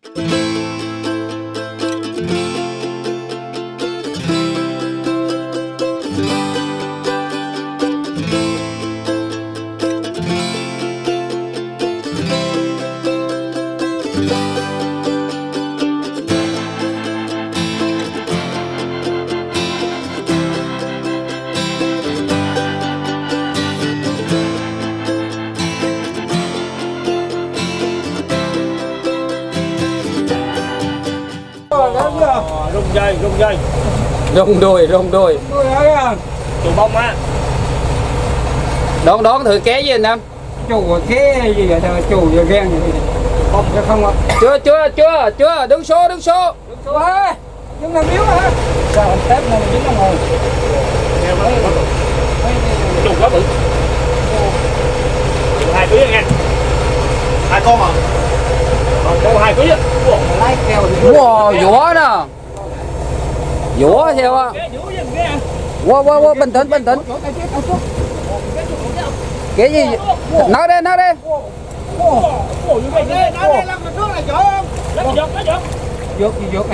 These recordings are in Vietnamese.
Rung đuôi chủ bông á. Đón thử ké gì anh em? Chủ ké gì vậy? Chủ giờ ghen gì không chứ không ạ? Chưa đứng số ơi nhưng làm miếu hả? Sao anh tép này dính nó ngồi Chủ quá bự. 2 kg nha. 2 con à? Con 2 kg á. lái keo wow vỗ nè, vỗ theo á. Wow bình tĩnh cái gì nói đi nói đi làm mà trước này giỏi không? Vượt này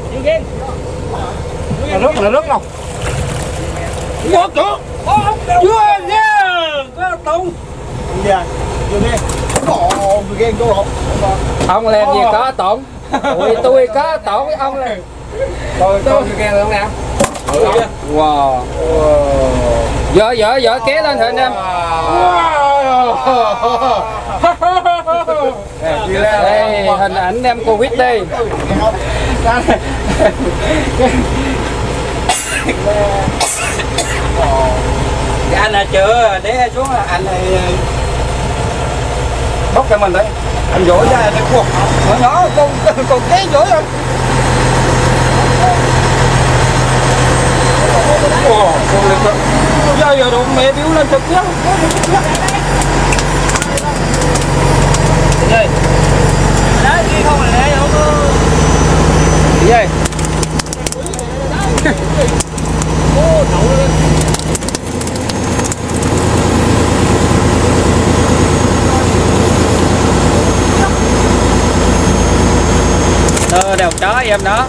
nó rớt đâu vượt cửa chưa nha có tung dạ vừa nghe vừa ghen vô lộn ông làm gì có tổn tôi có tổn với ông này tôi ghen được không nè wow dở ké lên thử anh em. Đây hình ảnh em Covid đi. Anh là chưa để xuống là anh này bóc cho mình đấy anh dỗi ra cái cuộc nhỏ còn cái dỗi không giờ đồ mẹ biểu lên trực tiếp gì đấy kia không là lẽ không gì đèo chó em đó.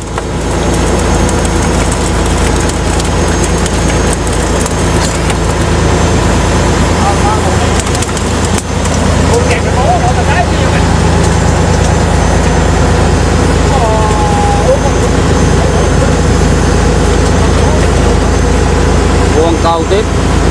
Buông câu tiếp.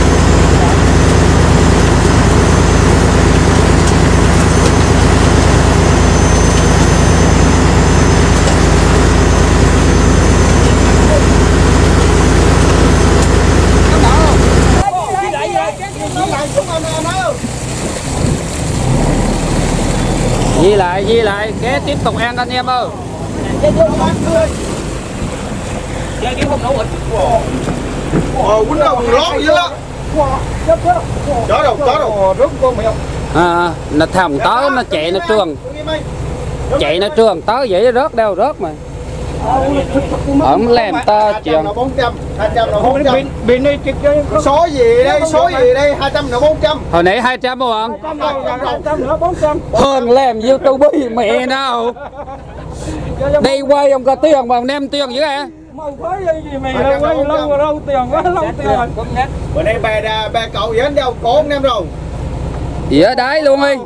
Di lại ké tiếp tục ăn anh em ơi. quýnh đâu lót vậy đó chó đâu rớt con mày không nó thầm tới nó chạy nó trường tới vậy rớt đâu rớt mà ổng làm ta chuyện 400 200 là 400 bên đây số gì đây 200 là 400 hồi nãy 200 không 200 nữa 400 hơn làm YouTube mẹ nào đi quay ông có tiền mà đem tiền dữ hả mày phải gì mày quay lâu tiền quá lâu tiền bữa nay bà cậu gì hết đâu có ông em rồi gì ở đáy luôn đi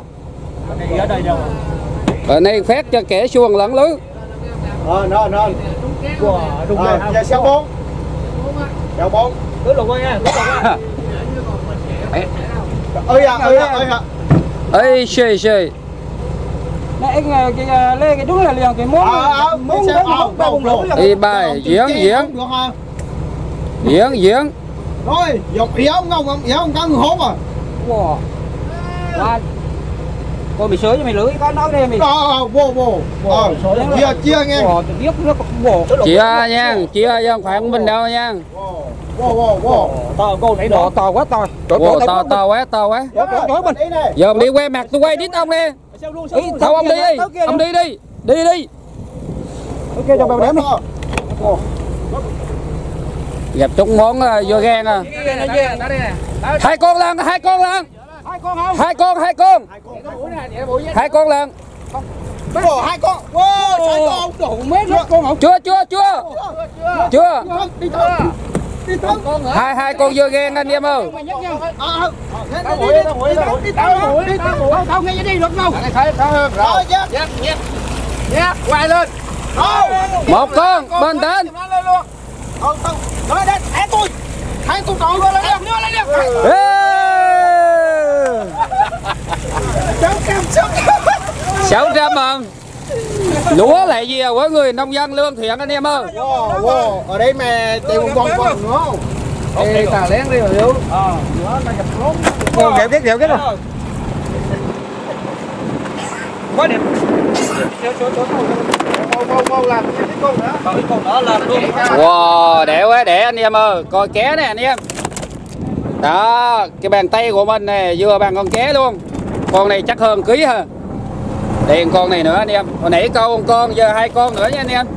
bữa nay phép cho kẻ xuồng lẫn lưới nó giờ 64 64 cứ lục qua nha ơi xì anh lên cái đúng là liền cái món đi bài diễn thôi dọc yếu không có người hốt à con bị sới cho mày lưới có nói đây mày chia nghe chia nha chia không phải của mình đâu nha to cô nãy độ to quá to quá giờ mình đi quay mặt tôi quay đít ông đi không ông đi đi ok cho bà đếm đi gặp trúng món vô gan à hai con lần lần hai con lần hai con Chưa. Hai con vừa ghen anh em ơi. Quay lên. Một con bên tên. Hai tôi còn lên đi. 600 mà. Lúa lại gì của người nông dân lương thiện anh em ơi. Ở đây mà tìm một con nữa không? Ê, tà lén đi mà Hiếu. Kẹo cái rồi. Quá đẹp. Làm cái con nữa làm luôn. Wow, đẹp quá, để anh em ơi, coi ké nè anh em. Đó, cái bàn tay của mình nè, vừa bằng con ké luôn. Con này chắc hơn ký ha. Đây con này nữa anh em. Hồi nãy câu một con, giờ 2 con nữa nha anh em.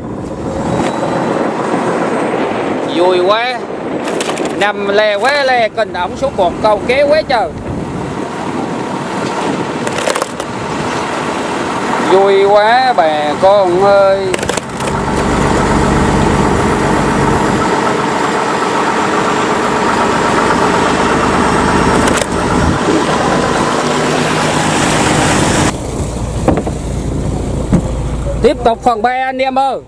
Vui quá. Nằm lè quá lè, cần ổng số một câu ké quá trời. Vui quá bà con ơi. Tiếp tục phần 3 anh em ơi.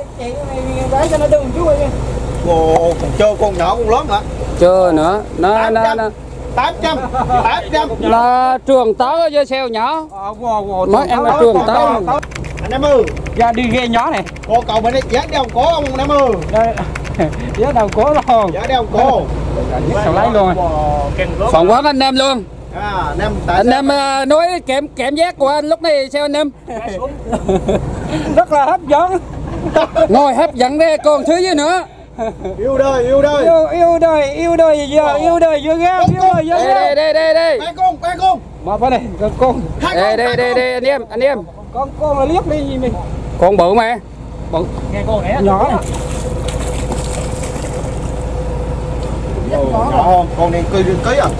Ồ, còn chơi con nhỏ con lớn hả? Chưa nữa. Nó 800. là trường tớ với xeo nhỏ. Mới em là trường tớ. Anh em ơi, Ra đi ghe nhỏ này. cô cậu mình giá đeo cổ không anh em ơi? Giá đầu cố luôn. Giá đeo cổ. Nhất lấy luôn. Phỏng vấn anh em luôn. Anh em nói cảm giác của anh lúc này sao anh em? Rất là hấp dẫn. Ngồi hấp dẫn đây còn thứ gì nữa. Yêu đời. Yêu đời giờ, yêu đời vừa ra, yêu đời vừa ra. Đây. Quay con. Mà bên này con. Đây anh em. Con là liếc đi gì mình. Con bự mà. Bự. Nghe con này nhỏ này. Nhỏ không? Con này cưới à?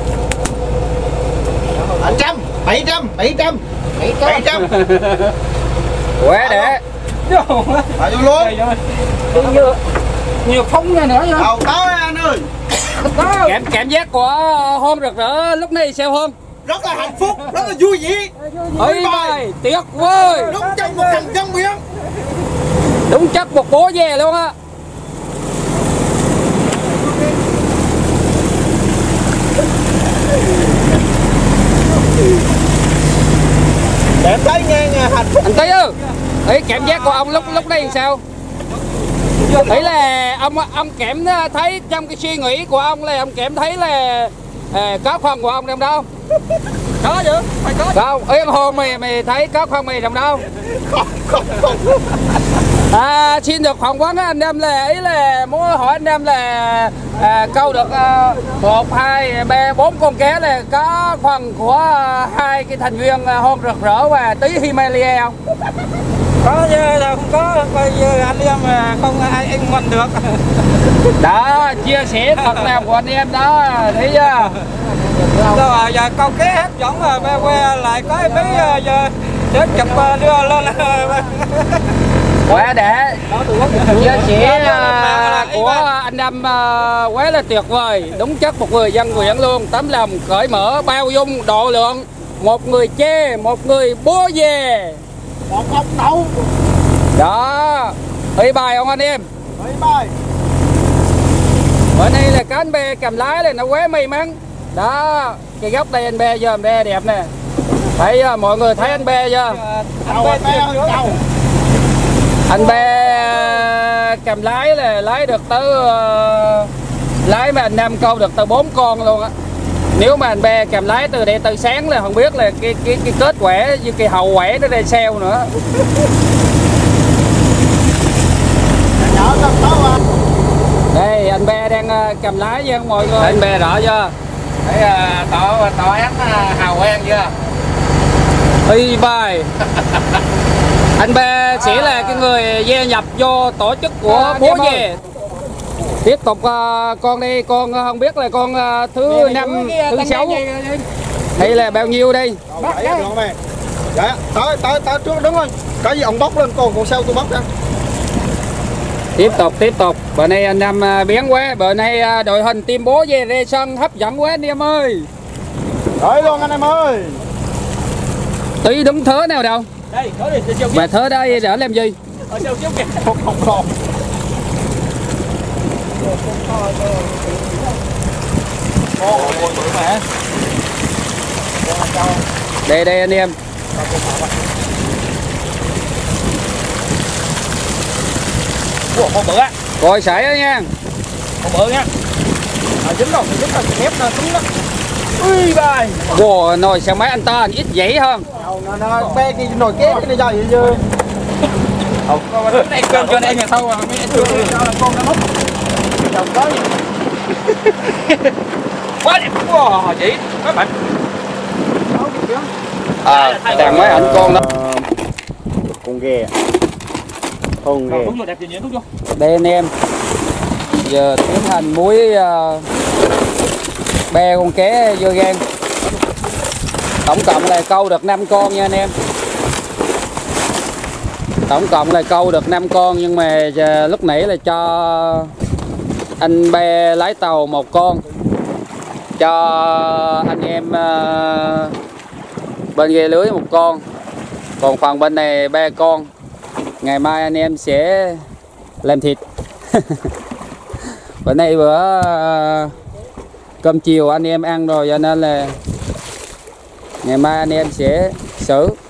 700. Quá để. Phải vô luôn. Nhiều phóng ra nữa vậy. Đầu tới anh ơi. Cảm giác của hôm rực rỡ lúc này sao hôm? Rất là hạnh phúc, rất là vui vẻ. Ôi bài, tuyệt vời. Đúng chân một thằng dân biển. Đúng chất một bố về luôn á. Để thấy nghe hạnh phúc. Anh Tý ơi, ý cảm giác của ông lúc này sao? Ý là ông cảm thấy trong cái suy nghĩ của ông là ông cảm thấy là có phần của ông trong đâu? Có chứ, phải có. Không, ý hôn mày thấy có phần mày trong đâu? Không. Xin được phỏng vấn anh em là ý là muốn hỏi anh em là câu được 1, 2, 3, 4 con cá là có phần của 2 cái thành viên Hôn Rực Rỡ và Tý Himalaya không? Có chứ, không có coi như anh em mà không ai anh mình được. Đó, chia sẻ thật lòng của anh em đó, thấy chưa? Rồi giờ câu kế hấp dẫn rồi quay lại có mấy giờ để chụp đưa lên. Quá để chia sẻ của anh em quá là tuyệt vời, đúng chất một người dân nguyện luôn, tấm lòng cởi mở bao dung độ lượng, một người chê một người bố về, một ông đậu đó. Ý bài không anh em? Ý bài. Bữa nay là cái anh bè cầm lái này nó quá may mắn đó. Cái góc đây anh bè giờ anh bè đẹp nè, thấy mọi người thấy anh bè chưa? Anh bè cầm lái là lái được tới lái mà anh Nam câu được tới 4 con luôn á. Nếu mà anh bè cầm lái từ đây từ sáng là không biết là cái kết quả như cái hậu quả nó ra sao nữa. Đây anh bè đang cầm lái nha mọi người. Anh bè rõ chưa? Thấy tỏ án hào quang chưa? Y bài. Anh bè sẽ là cái người gia nhập vô tổ chức của bố về. Tiếp tục con đi, con không biết là con thứ 5, thứ 6 hay là bao nhiêu đây? Dạ, tới trước đứng lên. Cái gì ông bóc lên con sau tôi bóc ra. Tiếp tục. Bữa nay anh em biến quá. Bữa nay đội hình team bố về ra sân hấp dẫn quá anh em ơi. Đấy luôn anh em ơi. Tí đúng thớ nào đâu. Đây, thớ đi, chiều Mà thớ đây để làm gì? ở chiều kìa. Không. Đây anh em. Ủa, con bự á. Coi sải đó nha. Con bự nha. Dính rồi, ép nó cứng lắm. Ui bài. Wow, nồi xe máy anh ta anh ít dãy hơn. Nó be cái nồi két cái này dài vậy chứ. Này cơn cho đây nhà sau à, mấy chưa cho là con nó mốc. Chồng tới. Quá đẹp. Wow, chị, các bạn. Đàn máy ảnh con đó. Con ghê. Con ghê. Đúng rồi, đẹp gì nhỉ, đúng chưa? Đây anh em. Giờ tiến hành muối be con ké vô gan. Tổng cộng là câu được 5 con nha anh em. Tổng cộng là câu được 5 con, nhưng mà lúc nãy là cho anh be lái tàu 1 con, cho anh em bên ghe lưới 1 con, còn phần bên này 3 con. Ngày mai anh em sẽ làm thịt. Bữa nay bữa cơm chiều anh em ăn rồi, cho nên là ngày mai anh em sẽ xử.